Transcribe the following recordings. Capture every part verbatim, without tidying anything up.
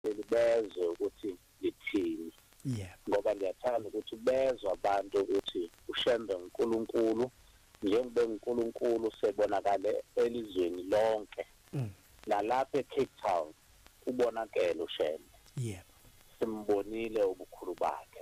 bahleli bezwe ukuthi lithini. Yeah. Ngoba ndiyathanda ukuthi bezwe abantu ukuthi ushembe uNkulunkulu njengoba uNkulunkulu sebonakale elizweni lonke. Mm. Nalapha eCape Town ubonakele ushembe. Yeah. Simbonile ubukhulu bakhe.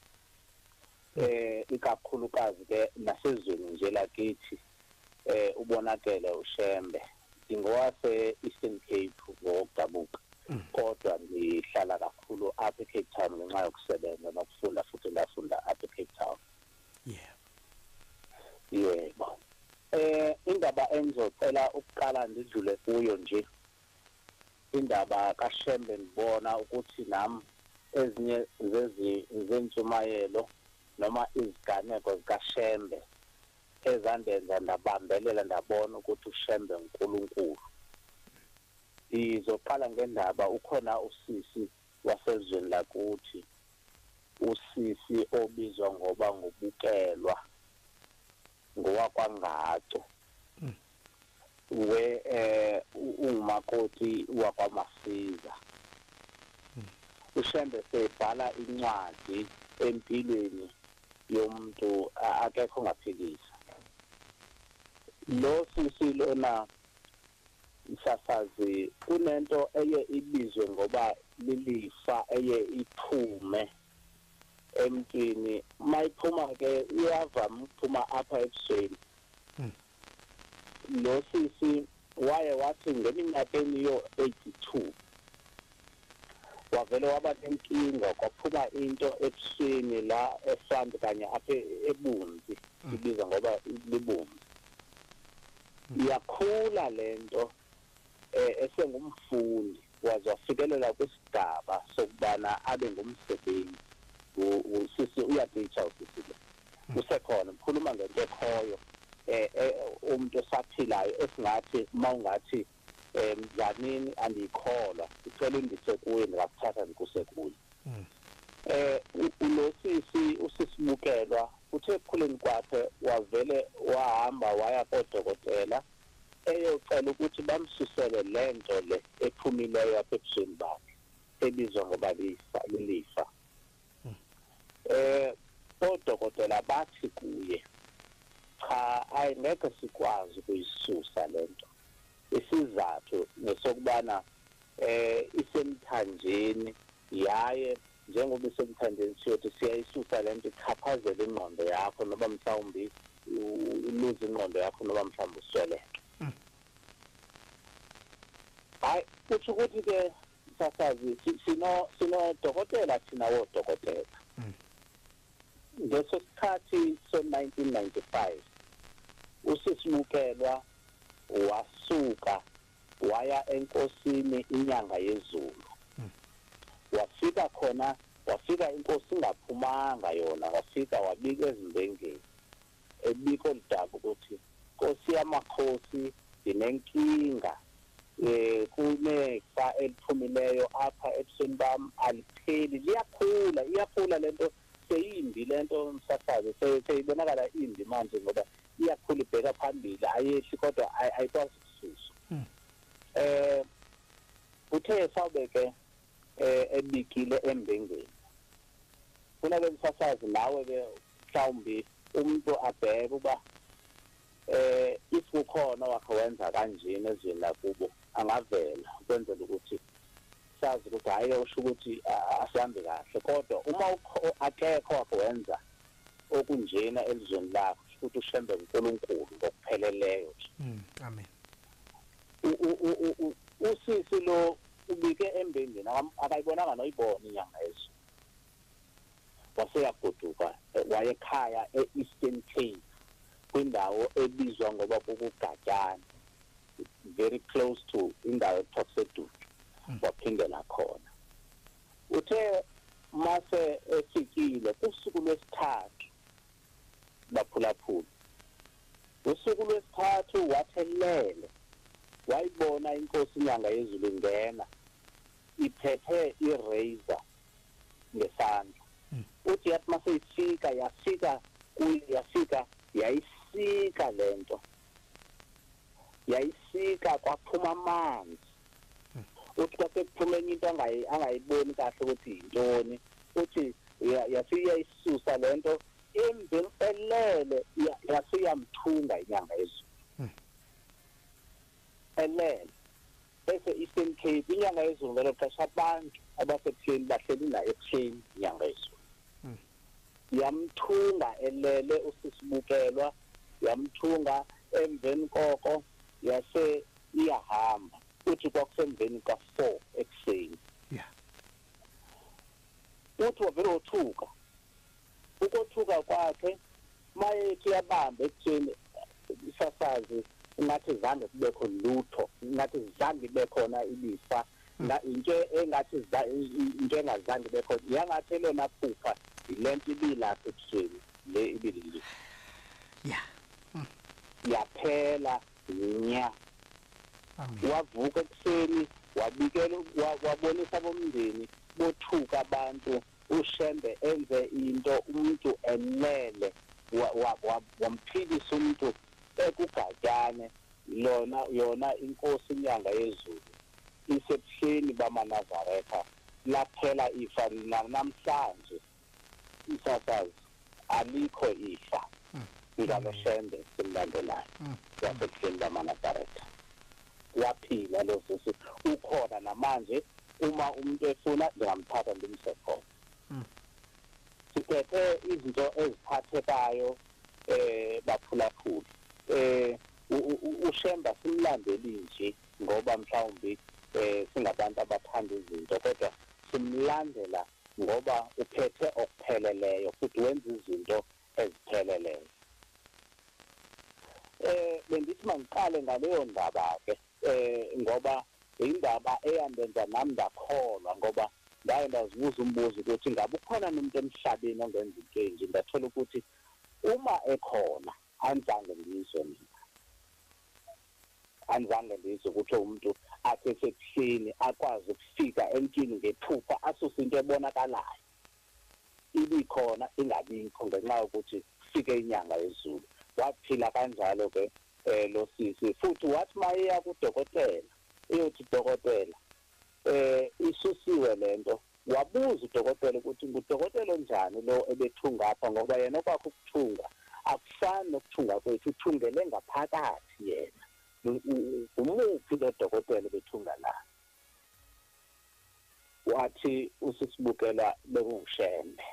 Eh ikakhulukazi ke nasezweni nje lakithi eh ubonakele ushembe. Ngowase Eastern Cape ngokudabuka. Kodwa ngihlala kakhulu apha eCape Town ngenxa yokusebenza nokufunda futhi ngafunda apha eCape Town. Yeah. Yebo. Eh indaba engizocela ukuqala ndidlule kuyo nje. Indaba kaShembe ngibona ukuthi nami ezinye zezi zentshumayelo noma iziganeko zikaShembe ezandenza ndabambelela ndabona ukuthi uShembe uNkulunkulu. Izoqala ngendaba ukhona usisi wasezweni lakuthi usisi obizwa ngoba ngobukelwa ngowakwangaco. Mm. We eh umakoti wakwaMasiza. Mm. uShembe sebhala incwadi empilweni yomuntu akekho ngaphikisa. Lo sisi lona isasazi kunento eye ibizwe ngoba lilifa eye iphume emntwini mayiphuma ke iyavama ukuphuma apha ebusweni. Mm. Lo sisi waye wathi ngeminyakeni yo eighty-two wavele waba nenkinga kwaphuma into ebusweni la esand kanye apha ebunzi ibiza ngoba libumbi. Yakhula lento eh esengumfundi waze wafikelela kwisigaba sokubana abe ngumsebenzi. Usisi uyaditsha usisi usekhona ukhuluma ngento ekhoyo eh umuntu osaphilayo esingathi mawungathi eh Dlamini andikholwa icela indise kuwe ngakuthatha ngikuse kuye. Eh ulosisi usisibukelwa uthe ekhuleni kwakhe wavele wahamba waya kodokotela eyocela ukuthi bamsusele lento le ephumileyo apha ebusweni bakhe ebizwa ngoba lifa lilifa. Eh odokotela bathi kuye cha ayingeke sikwazi ukuyisusa lento. Isizathu nesokubana eh isemthanjeni yaye njengoba isemthanjeni siyothi siyayisusa lento ichaphazela ingqondo yakho noba mhlawumbi uluze ingqondo yakho noba mhlawumbi usweleke. Hayi kuthi ukuthi ke sasazi sino sino dokotela thina wodokotela. Ngeso sikhathi so nineteen ninety-five usisibukelwa wasuka waya enkosini inyanga yezulu. Wafika khona wafika inkosi ingaphumanga yona wafika wabika ezimbengeni ebika oludaba ukuthi Nkosi yamakhosi dinenkinga eh kunefa eliphumileyo apha ebusweni bami alipheli liyakhula iyakhula lento seyimbi lento msasazi seyibonakala imbi manje ngoba iyakhula ibheka phambili ayehli kodwa ayikwazi ukususwa. Eh uthe sawubeke eh ebikile embengeni kunake msasazi nawe ke mhlawumbi umuntu abheke uba eh isikhona wakwenza kanjena ezweni lakubo angavela ukwenzela ukuthi sazi ukuthi hayi usho ukuthi asihambe kahle kodwa uma akekho wakwenza okunjena elizweni lakho ukuthi uShembe uNkulunkulu ngokupheleleyo. Amen. Usisi lo ubike embengeni akayibonanga noyibona inyanga yesu. Waseyagoduka wayekhaya eEastern Cape kwindawo ebizwa ngoba kukuGatyana very close to indawo eThokosedu waphindela khona. Uthe mase efikile kusuku lwesithathu baphulaphula. Usuku lwesithathu wathelele wayibona inkosi inyanga yezulu ingena iphethe irazor ngesandla. Uthi yathi mase ifika yafika kuyi yafika yayisika lento yayisika kwaphuma amanzi uthi kwasekuphuma enye into angayiboni kahle ukuthi yintoni uthi yafika isusa lento emveni elele yasiyamthunga inyanga yezulu elele bese Eastern Cape inyanga yezulu ngelo xesha abantu abasebuhleni bahleli naye ebuhleni inyanga yezulu yamthunga elele usisibukelwa yamthunga emveni koko yase iyahamba uthi kwakusemveni ka-four ekuseni yeah uthi wavele wothuka ukothuka kwakhe mayethi yabamba ekuseni isasazi ngathi zange kubekho lutho ngathi zange bekhona ilifa into engathi into engazange bekhona yangathi lona phupha ilento ibilapha ekuseni le ibilile yeah yaphela nya wavuka ekuseni wabikela wabonisa bomndeni bothuka abantu ushembe enze into umuntu enele wamphikisa umuntu ekugatyane lona yona inkosi inyanga yezulu isebuhleni bamaNazaretha laphela ifa namhlanje isasazi alikho ifa ngaloshembe simlandelayo yasebuhleni bamaNazaretha yaphila lo sisi ukhona namanje uma umuntu efuna ngingamthatha ndimse khona siphethe izinto eziphathekayo eh baphulaphula eh ushemba simlandeli nje ngoba mhlawumbe eh singabantu abathanda izinto kodwa simlandela ngoba uphethe okupheleleyo futhi wenza izinto ezipheleleyo eh bengithi mangiqale ngaleyo ndaba ke eh ngoba indaba eyandenza nami ndakholwa ngoba ndaye ndazibuza umbuzo ukuthi ngabe ukhona nomuntu emhlabeni ongenza into enje ndathola ukuthi uma ekhona anzange ngizwe mina anzange ngizwe ukuthi umuntu athethe ebuhleni akwazi ukufika emntwini ngephupha asuse into ebonakalayo ibikhona ingabikho ngenxa yokuthi kufike inyanga yezulu waphila kanjalo ke lo sisi futhi wathi mayeya kudokotela eyothi dokotela eh isusiwe lento wabuza udokotela ukuthi ngudokotela onjani lo ebethunga apha ngoba yena okwakho ukuthunga akufani nokuthunga kwethu uthungele ngaphakathi yena umuphi lo dokotela bethunga la wathi usisibukela bekungishembe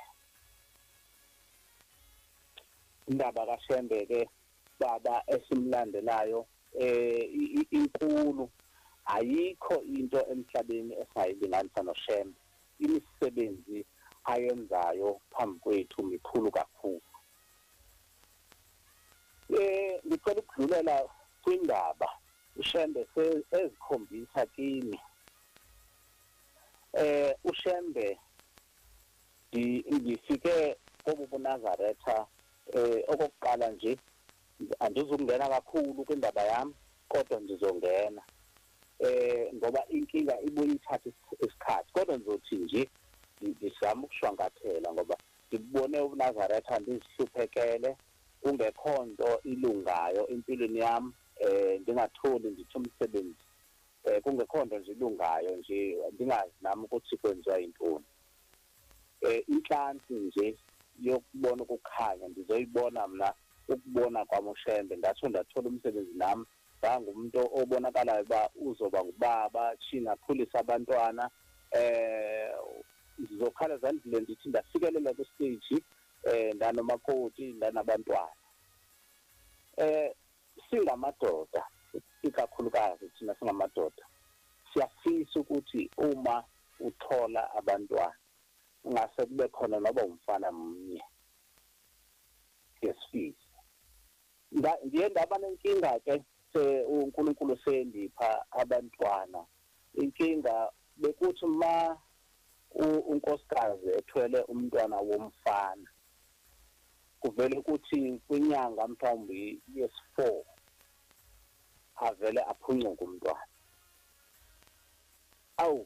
indaba kaShembe ke baba esimlandelayo eh inkulu ayikho into emhlabeni esayilinganisa noShembe imisebenzi ayenzayo phambi kwethu mikhulu kakhulu eh ngicela ukudlulela kwindaba uShembe ezikhombisa kimi eh uShembe ngifike kobuNazaretha eh okokuqala nje andizungena kakhulu kwindaba yami kodwa ngizongena eh ngoba inkinga ibuye ithathe isikhathi kodwa ngizothi nje ngizama ukushwangathela ngoba ngibone uNazaretha ndizihluphekele kungekho nto ilungayo empilweni yami eh ndingatholi ngithi umsebenzi eh kungekho nto nje ilungayo nje ndingazi nami ukuthi kwenziwa intoni eh inhlansi nje yokubona ukukhanya ndizoyibona mina ukubona kwaMoshembe ngathi ndathola umsebenzi nami bangumuntu obonakalayo ba uzoba ngubaba china khulisa abantwana eh ngizokhala zandile ndithi ndafikelela ku stage eh ndanomakoti ndanabantwana eh singamadoda ikakhulukazi thina singamadoda siyafisa ukuthi uma uthola abantwana ungase kube khona noba umfana munye yesifisi ndiye ndaba nenkinga ke uNkulunkulu sendipha abantwana inkinga bekuthi ma unkosikazi ethwele umntwana womfana kuvele ukuthi kwinyanga mhlawumbe yesi-four avele aphuncuke umntwana awu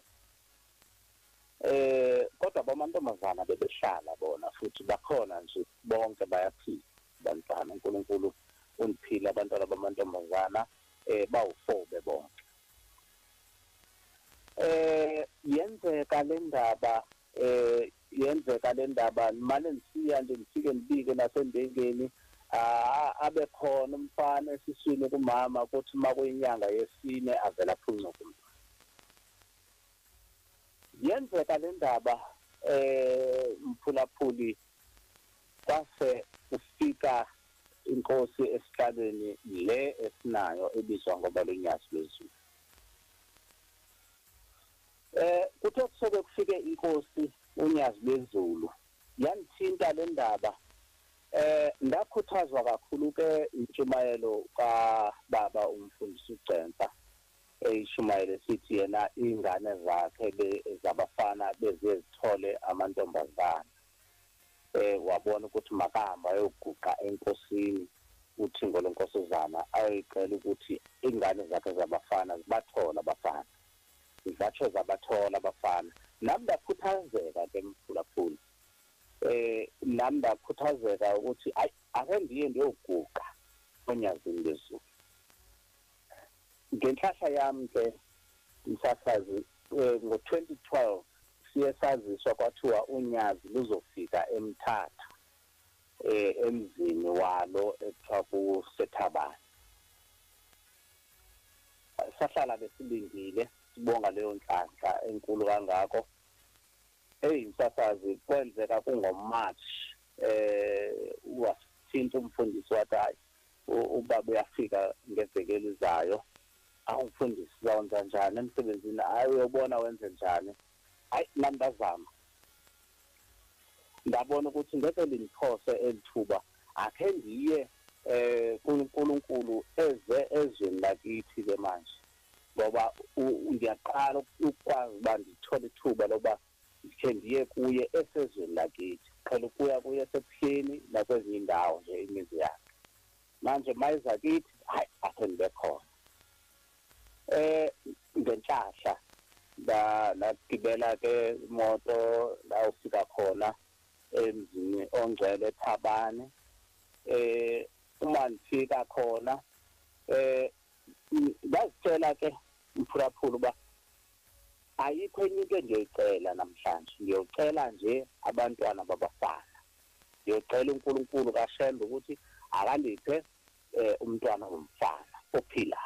eh kodwa abamantombazana bebehlala bona futhi bakhona nje bonke bayaphila abantwana uNkulunkulu uniphile abantwana bamantombazana eh bawu-four bebonke eh yenzeka le ndaba eh yenzeka le ndaba manje nisiya nje ngifike ngibike nasembengeni ah abe khona umfana esiswini kumama ukuthi makuyinyanga yesine avela phunqa kumntwana yenzeka le ndaba eh mphulaphuli kwase ufika inkosi esihlalweni le esinayo ebizwa ngoba loNyazi eh kuthe kusobe kufike inkosi uNyazi yangithinta le ndaba eh ndakhuthazwa kakhulu ke intshumayelo ka baba umfundisi uGcempa eyishumayelo sithi yena ingane zakhe zabafana bezizithole amantombazana eh wabona ukuthi makahamba ayoguqa enkosini uthingo lenkosazana ayicela ukuthi ingane zakhe zabafana zibathola abafana izatsho zabathola abafana nami ndakhuthazeka ke mphulaphuli eh nami ndakhuthazeka ukuthi ayi ake ndiye ndiyoguqa uNyazilwezulu ngenhlahla yami ke msasazi ngo twenty twelve siye saziswa kwathiwa unyazi luzofika eMthatha eh emzini walo ekuthiwa kuSethabane sahlala besilindile sibonga leyo nhlanhla enkulu kangako hey msasazi kwenzeka kungoMarch eh wasithinta umfundisi wathi hayi ubaba uyafika ngeveki elizayo awumfundisi zawenza njani emsebenzini ayobona wenze njani hayi nandazama ndabona ukuthi ngeke lingiphose elithuba akhe ndiye eh kuNkulunkulu eze ezweni lakithi ke manje ngoba ngiyaqala ukwazi uba ndithole ithuba loba ngikhe ndiye kuye esezweni lakithi qala ukuya kuye esebuhleni nakwezinye indawo nje imizi yakhe manje mayiza kithi hayi akhe ndibe khona eh ngenhlahla la nagibela ke imoto la ufika khona emzini ongcwele eThabane eh uma ngifika khona eh ngazitshela ke mphulaphula ba ayikho enye into engiyicela namhlanje ngiyocela nje abantwana babafana ngiyocela uNkulunkulu kaShembe ukuthi akandiphe umntwana womfana ophilayo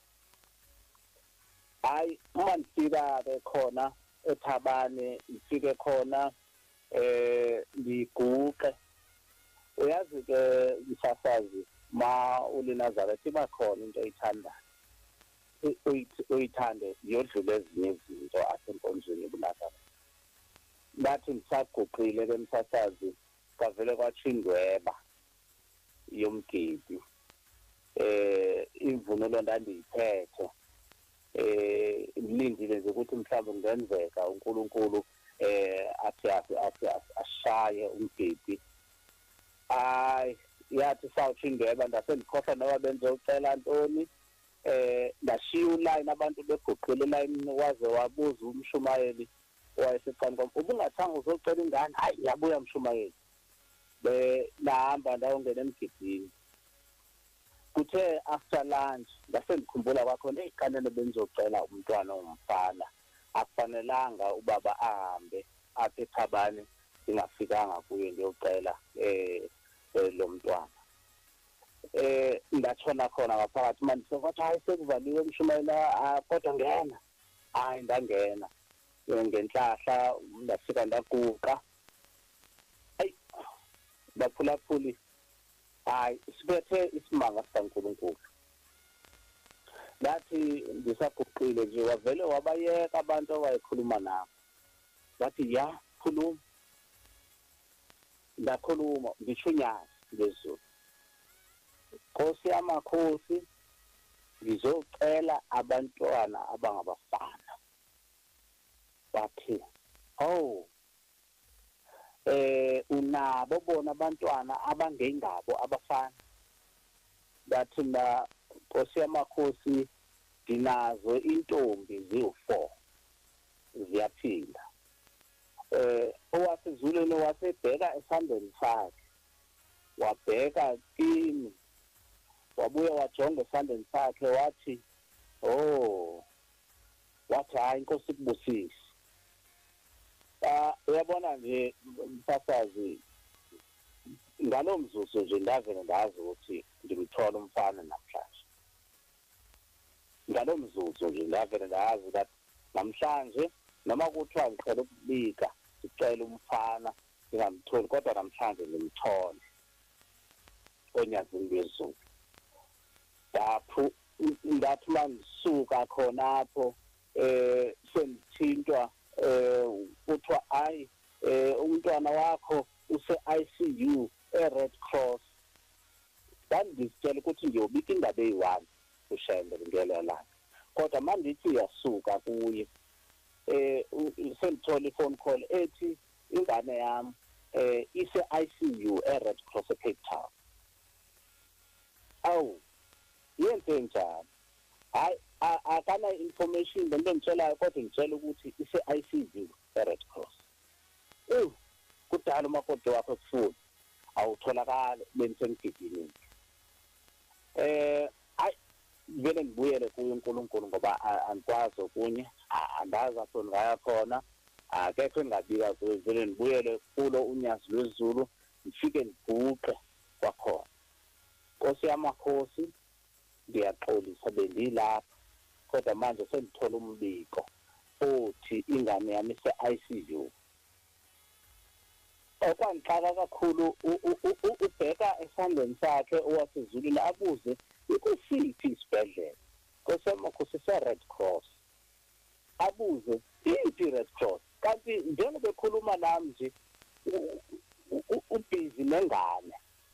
hayi uma ngifika ke khona eThabane ngifike khona eh ngiguqe uyazi ke msasazi ma uliNazaretha bakhona into ayithandayo uyithande yodlula ezinye izinto asenkonzweni kuNazaretha bathi ngisaguqile ke msasazi kwavele kwachindweba yomgidi eh imvunulo ndandiyiphethe eh ngilindile nje ukuthi mhlawumbe ngenzeka uNkulunkulu eh athi athi ashaye umgidi ay yathi sawuchindweba ndasendikhohla noba benze ucela ntoni eh ndashiya uline abantu beguqile line waze wabuza umshumayeli wayeseqani kwam ubungathanga uzocela ingane hayi yabuya umshumayeli be nahamba ndawongena emgidini kuthe after lunch ngasendikhumbula kwakho nezikanene benzocela umntwana ongumfana akufanelanga ubaba ahambe apha eThabane ingafikanga kuye ngiyocela eh lo mntwana eh ndatshona khona ngaphakathi manje sokuthi hayi sekuvaliwe umshumayela kodwa ngena hayi ndangena ngenhlahla ndafika ndaguqa ayi baphulaphuli hayi sibethe isimanga sikaNkulunkulu lathi ndisaguqile nje wavele wabayeka abantu abayikhuluma nabo bathi ya khuluma ndakhuluma ngisho uNyazilwezulu Nkosi yamakhosi ngizocela abantwana abangabafana bathi oh eh unabo bona abantwana abangengabo abafana bathi na Nkosi yamakhosi dinazo intombi ziwu-four ziyaphinda eh owasezulwini wasebheka esandleni sakhe wabheka kimi wabuya wajonga esandleni sakhe wathi oh wathi hayi inkosi ikubusise. Ah uyabona nje msasazi ngalo mzuzu nje ndavele ngazi ukuthi ngimthola umfana namhlanje. Ngalo mzuzu nje ndavele ngazi ukuthi namhlanje noma kuthiwa ngicela ukubika ngicela umfana ngingamtholi kodwa namhlanje ngimthole NgoNyazilwezulu. Lapho ngathi mangisuka khonapho eh sengithintwa eh kuthiwa ayi eh umntwana wakho use I C U e-Red Cross. Ngizitshela ukuthi ngiyobika indaba eyi-one ushembe ngelo langa. Kodwa mandithi yasuka kuye eh sengithola iphone call ethi ingane yami eh ise I C U e-Red Cross eCape Town. Awu yenze njani? Hayi akana information lento ngitshelayo kodwa ngitshela ukuthi ise I C U e-Red Cross. Eh kudala umakoti wakho kufuthi awutholakala bensengigijini. Eh ay vele ngibuyele kuye uNkulunkulu ngoba angikwazi okunye andazi apho ngaya khona akekho engabika kuye vele ngibuyele kulo uNyazilwezulu ngifike ngiguqe kwakhona. Nkosi yamakhosi ngiyaxolisa bendilapha kodwa manje sengithola umbiko uthi ingane yami ise I C U. Okwangixaka kakhulu ubheka esandleni sakhe owasezulwini abuze ikusiphi isibhedlela kosemakhosi se-Red Cross. Abuze iphi Red Cross kanti njengoba bekhuluma nami nje ubhizi nengane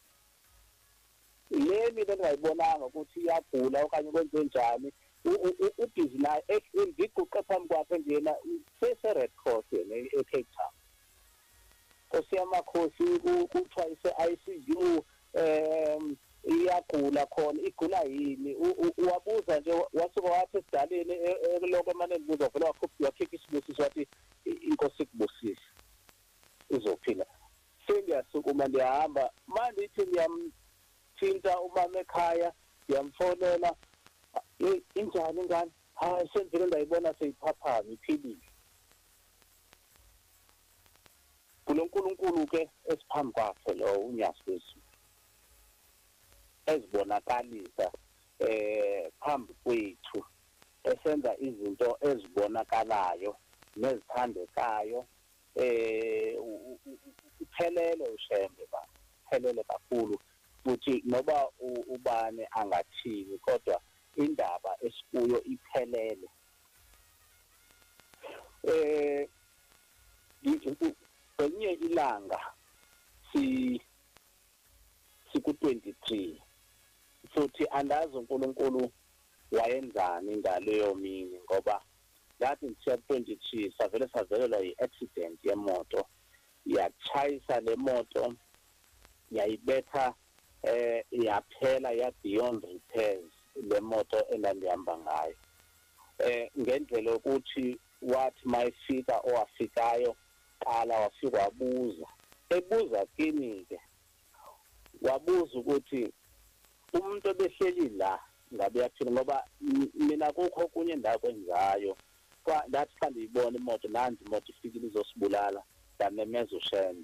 lemi bengayibonanga ukuthi iyagula okanye kwenze njani ubhizi naye ngiguqe phambi kwakhe njena sese-Red Cross yena e-Cape Town. Nkosi yamakhosi kuthiwa ise-I C U um iyagula khona igula yini uwabuza nje wasuka wathi esidaleni lokho emane nibuza vele wakhipha isibusiso wathi inkosi ikubusise izophila. Sengiyasukuma ndiyahamba mandithi ngiyamthinta umama ekhaya ngiyamfonela injani ingane hayi sengivele ndayibona seyiphaphama iphilile. uNkulunkulu ke esiphambi kwakhe lo uNyazilwezulu ezibonakalisa eh phambi kwethu esenza izinto ezibonakalayo nezithandekayo eh uphelele ushembe ba phelele kakhulu futhi noba ubane angathini kodwa indaba esikuyo iphelele. Eh kwenye ilanga si siku twenty-three futhi andazi uNkulunkulu wayenzani ngaleyo mini ngoba ngathi ngisiya twenty-three savele savelelwa yi-accident yemoto yachayisa le moto yayibetha eh yaphela ya beyond repairs le moto endandihamba ngayo eh ngendlela ukuthi wathi mayifika owafikayo qala wafika wabuza ebuza kimi ke wabuza ukuthi umuntu obehleli la ngabe yaphila ngoba mina kukho kunye ndakwenzayo kwa ndathi xa ndiyibona imoto nanzi imoto ifikile izosibulala ndamemeza ushembe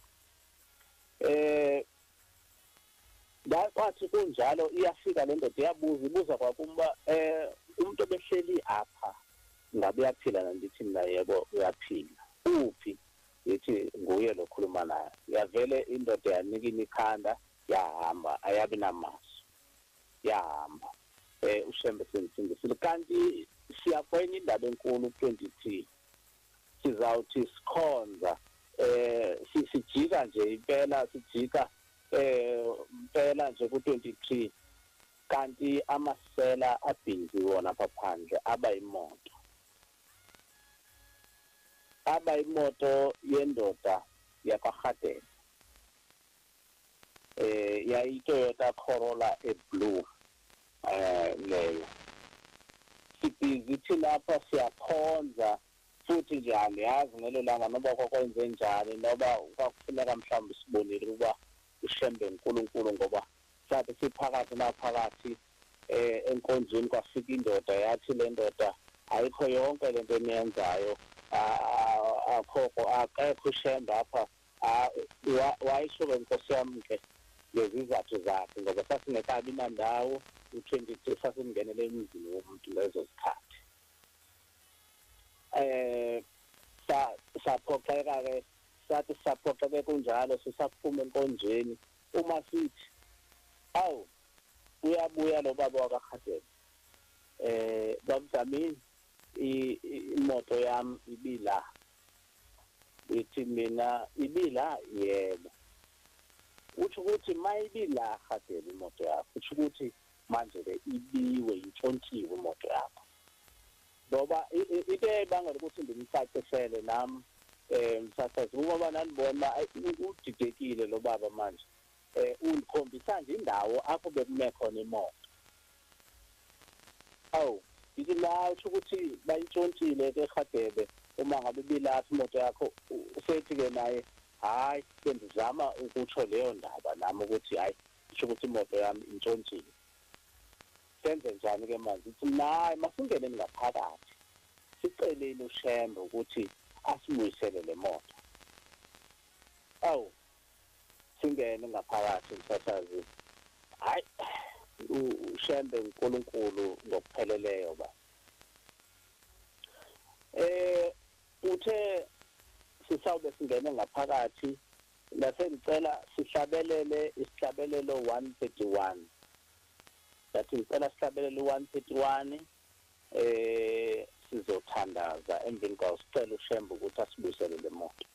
eh kwathi kunjalo iyafika le ndoda iyabuza ibuza kwakumba eh umuntu obehleli apha ngabe yaphila nandithi mina yebo uyaphila uphi yithi nguye lo khuluma naye yavele indoda yanika imikhanda yahamba ayabi namaso yahamba eh ushembe sensindisile kanti siyakwenye indaba enkulu twenty-three sizawuthi sikhonza eh sijika nje impela sijika eh impela nje ku twenty-three kanti amasela abhinzi wona phandle aba imoto aba imoto yendoda yakwaHadeni eh yayi Toyota Corolla eblue eh leyo sibhizi thina lapha siyakhonza futhi nje angiyazi ngelo langa noba kwakwenze njani noba kwakufuneka mhlawumbe sibonile ukuba ushembe uNkulunkulu ngoba sathi siphakathi naphakathi eh enkonzweni kwafika indoda yathi le ndoda ayikho yonke lento eniyenzayo akhokho akekho ushembe apha wayisho nkosi yami ke ngezizathu zakhe ngoba sasingekabi nandawo u-twenty-two sasingenele emzini womuntu lezo zikhathi eh saphoxeka-ke sathi saphoxeke kunjalo sisaphuma enkonzweni uma sithi awu uyabuya lo baba wakaHadebe eh babuzamini imoto yami ibila ithi mina ibila yebo uthi ukuthi mayibila Hadebe imoto yakho uthi ukuthi manje ke ibiwe intshontshiwe imoto yakho ngoba into ebangela ukuthi ngimcacisele nami eh msasazi ngoba nanibona udidekile lo baba manje eh undikhombisa nje indawo apho bekume khona imoto awu ithi la ukuthi bayintshontshile ke Hadebe uma ngabe bilapha imoto yakho usethi ke naye hayi bengizama ukutsho leyo ndaba nami ukuthi hayi kusho ukuthi imoto yami intshontshiwe senze njani ke manje uthi nayi masingene ngaphakathi siceleni ushembe ukuthi asibuyisele le moto awu singene ngaphakathi msasazi hayi ushembe uNkulunkulu ngokupheleleyo ba eh uthe sisawube singene ngaphakathi lase ngicela sihlabelele isihlabelelo one thirty-one bathi ngicela sihlabelele one thirty-one eh sizothandaza emveni kwasicela ushembe ukuthi asibuyisele le moto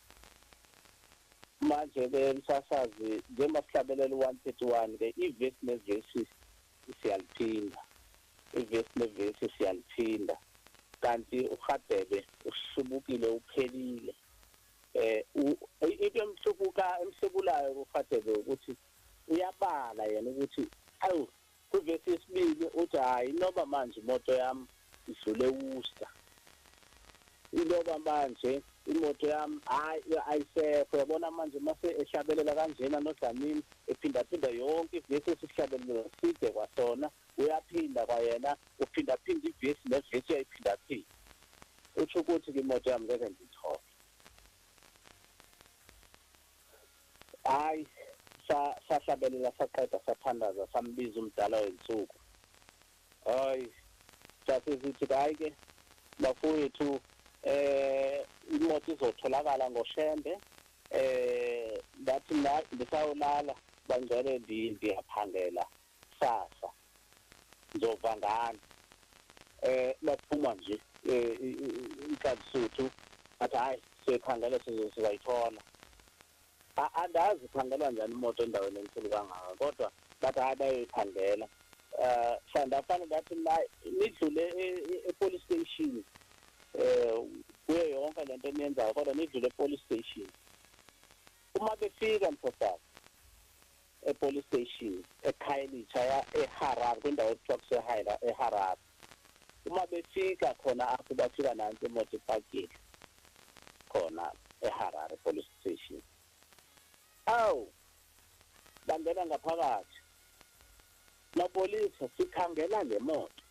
manje ke msasazi njengoba sihlabelele one thirty-one ke ivesi nevesi siyaliphinda ivesi nevesi siyaliphinda kanti uHadebe ushubukile uphelile eh into emhlubuka emhlubulayo kuHadebe ukuthi uyabala yena ukuthi awu kuvesi isibili uthi hayi noba manje imoto yami idlule usta iloba manje imoto yami hayi ayisekho yabona manje mase ehlabelela kanjena noDlamini ephinda phinda yonke ivesi esihlabelela side kwasona uyaphinda kwayena uphinda phinda ivesi nevesi ayiphinda phinda uthi ukuthi imoto yami ngeke ngithole hayi sahlabelela saqeda sathandaza sambiza umdala wensuku hayi sasithi hayi ke bafowethu eh imoto izotholakala ngoshembe eh bathi la ngisawulala bangcele ndiyaphangela sasa ngizova ngani eh baphuma nje ikabusuthu bathi hayi sikhangela sizayithola andazi khangelwa njani imoto endaweni enkulu kangaka kodwa bathi hayi bayoyikhangela eh sandafana bathi la nidlule e-police station eh kuyo yonke lento eniyenzayo kodwa nidlule e-police station uma befika mfosana e-police station eKhayelitsha ya eHarare kwindawo ekuthiwa kuseHayila eHarare uma befika khona apho bafika nansi imoto ipakile khona eHarare police station awu bangena ngaphakathi la police sikhangela le moto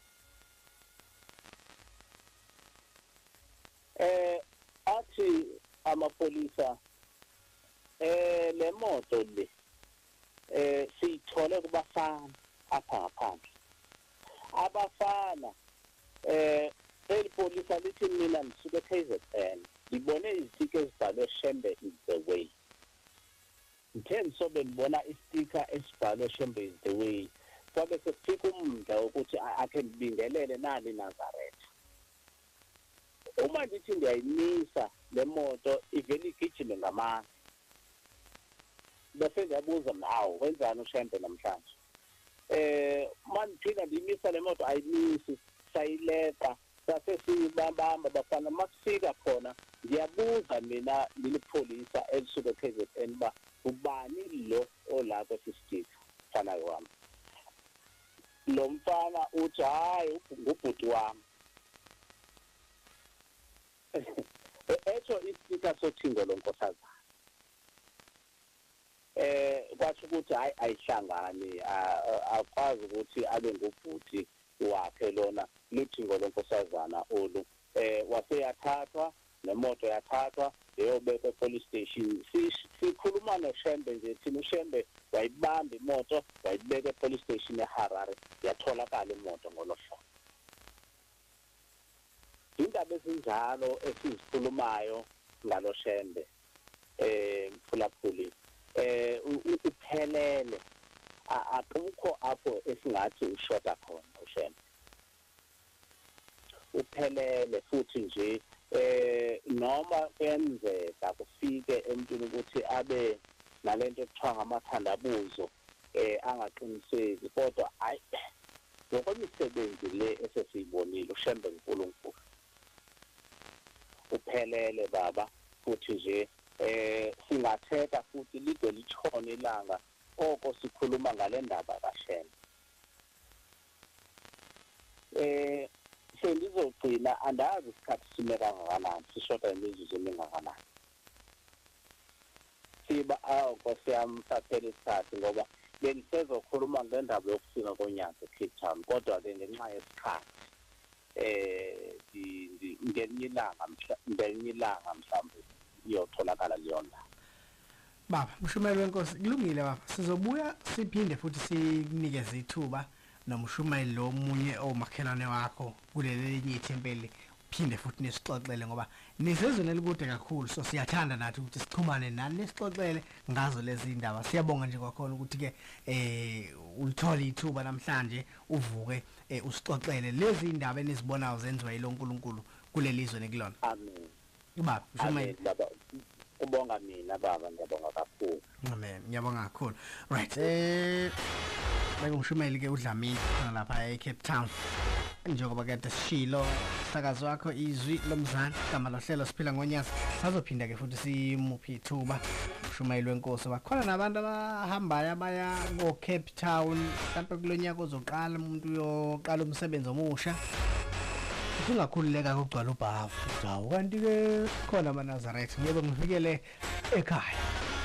eh athi amapolisa eh le moto le eh siyithole kubafana apha ngaphandle abafana eh elipolisa lithi mina ngisuke K Z N ngibone izitike ezibhalwe Shembe is the way ngithe ngisobe ngibona istika esibhalwe Shembe is the way kwabe sekufika umndla ukuthi akhe ngibingelele nali Nazareth uma ngithi ngiyayimisa le moto ivele igijime ngamandla bese ngiyabuza nawo wenzani uShembe namhlanje eh maniphinda ndimisa le moto ayimisi sayileka sase sibambamba bafana masifika khona ngiyabuza mina lilipolisa elisuke K Z N ba ubani lo olapha sistika fana wami lo mfana uthi hayi ngubhuti wami etho istika sothingo lonkosazana eh kwathi ukuthi hayi ayihlangani akwazi ukuthi abe ngubhuti wakhe lona luthingo lonkosazana olu eh waseyathathwa nemoto yathathwa eyobekwa police station. Sikhuluma noShembe nje thina uShembe wayibamba imoto wayibeka police station eHarare yatholakala imoto ngolohlobo. Indaba ezinjalo esizikhulumayo ngalo Shembe eh mfulaphuli eh uphelele akukho apho esingathi ushoda khona uShembe. Uphelele futhi nje eh noma kwenzeka kufike emntwini ukuthi abe nalento ekuthiwa ngamathandabuzo eh angaqiniseki kodwa ayi ngokwemisebenzi le esesiyibonile uShembe uNkulunkulu uphelele baba futhi nje eh singathetha futhi lide litshone ilanga oko sikhuluma ngale ndaba kaShembe. Eh sengizogcina andazi isikhathi sime kangakanani sishoda imizuzu emingakanani. Siba awu Nkosi yami saphela isikhathi ngoba bengisezokhuluma ngendaba yokufika konyaka eCape Town kodwa ke ngenxa yesikhathi eh ngelinye ilanga ngelinye ilanga mhlawumbe iyotholakala leyo ndaba. Baba Mshumeli wenkosi kulungile baba sizobuya siphinde futhi sikunikeze ithuba nomshumayeli lo munye omakhelwane wakho kuleli linye ithempeli phinde futhi nesixoxele ngoba nisezweni elikude kakhulu so siyathanda nathi ukuthi sichumane nani nesixoxele ngazo lezi indaba. Siyabonga nje kwakhona ukuthi ke eh ulithola ithuba namhlanje uvuke usixoxele lezi indaba enizibonayo zenziwa yiloNkulunkulu kuleli izwe nekulona. Amen. Baba Mshumeli baba ubonga mina baba ngiyabonga kakhulu. Amen. Ngiyabonga kakhulu. Right eh Ngumshumeli ke uDlamini lapha eCape Town njengoba kade sishilo sakazi wakho Izwi Lomzansi igama lohlelo siphila ngonyazi sizophinda ke futhi simuphi ithuba umshumeli wenkosi bakhona nabantu abahambayo abaya ngo Cape Town mhlawumbe kulonyaka ozoqala umuntu uyoqala umsebenzi omusha singakhululeka ukugcwala ubhafu jawu kanti ke khona amaNazaretha ngeke ngifikele ekhaya.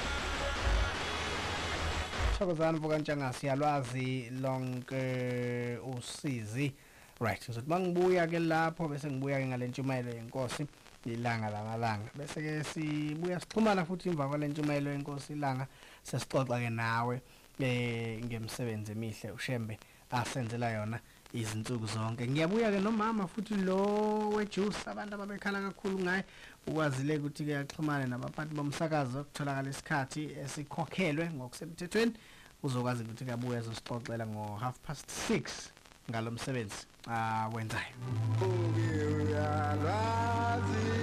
Thokozani bokantsanga siyalwazi lonke usizi. Right ngizothi bangibuya ke lapho bese ngibuya ke ngalentshumayelo yenkosi ilanga lamalanga bese ke sibuya sixhumana futhi imva kwalentshumayelo yenkosi ilanga sesixoxa ke nawe eh ngemsebenzi emihle uShembe asenzela yona izinsuku zonke. Ngiyabuya ke nomama futhi lo wejuice abantu ababekhala kakhulu ngaye ukwazile ukuthi ke axhumane nabaphathi bomsakazo ukutholakala isikhathi esikhokhelwe ngokusemthethweni uzokwazi ukuthi kabuye ezosixoxela ngo half past six ngalomsebenzi ah wenzayo.